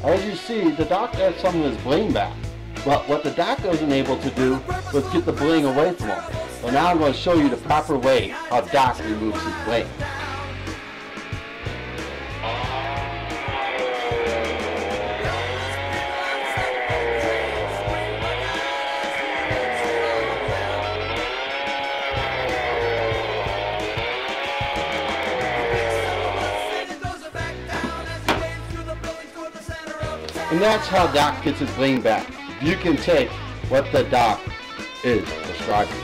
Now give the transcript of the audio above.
As you see, the Doc got some of his bling back. But what the Doc wasn't able to do was get the bling away from him. So now I'm going to show you the proper way how Doc removes his bling. And that's how Doc gets his bling back. You can take what the Doc is describing.